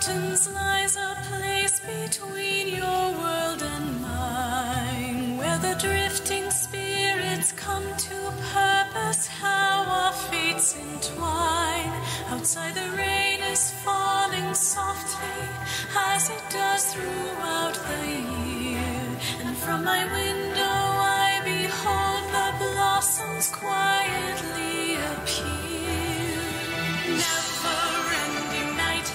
mountains lies a place between your world and mine, where the drifting spirits come to purpose how our fates entwine. Outside the rain is falling softly as it does throughout the year, and from my window I behold the blossoms quietly appear. Never-ending night,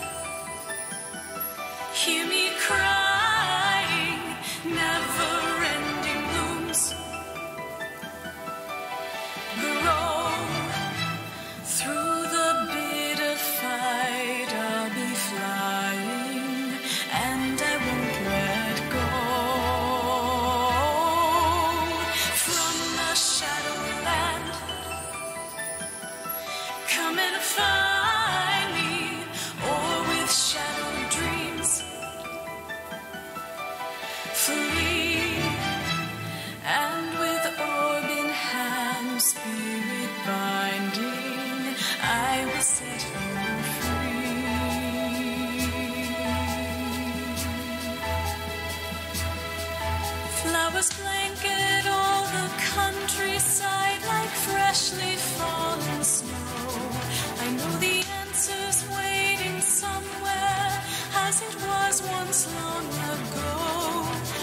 hear me crying. Never-ending blooms grow through the bitter fight. I'll be flying and I won't let go. From the shadowy land, come and find me, or with shadowed dreams free, and with orb in hand, spirit binding, I will set you free. Flowers blanket all the countryside like freshly fallen snow. I know the answer's waiting somewhere, as it was once long ago.